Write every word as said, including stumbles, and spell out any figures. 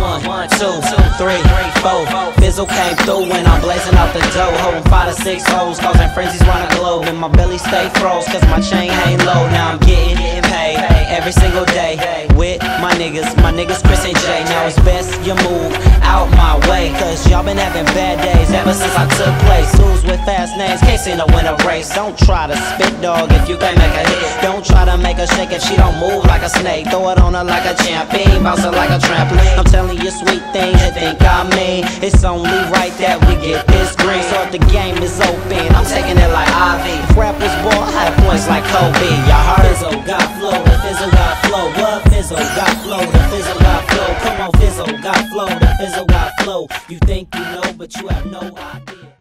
One, two, three, four. Fizzle came through when I'm blazing out the dough. Holding five to six hoes, causing frenzies round the globe. And my belly stay froze, cause my chain hang low. Now I'm getting paid every single day with my niggas, my niggas Chris and Jay. Now it's best you move out my way, cause y'all been having bad days ever since I took place. Dudes with fast names can't seem to win a race. Don't try to spit, dog, if you can't make a hit. Don't try to make her shake if she don't move like a snake. Throw it on her like a champion, bounce her like a trampoline. I'm telling you sweet things you think I mean. It's only right that we get this green. So if the game is open, I'm taking it like I V. If rap was ball, I had points like Kobe. Y'all heard Fizzle got flow, the Fizzle got flow. What Fizzle got flow, the Fizzle got flow. Come on, Fizzle got flow, the Fizzle got flow. You think you know, but you have no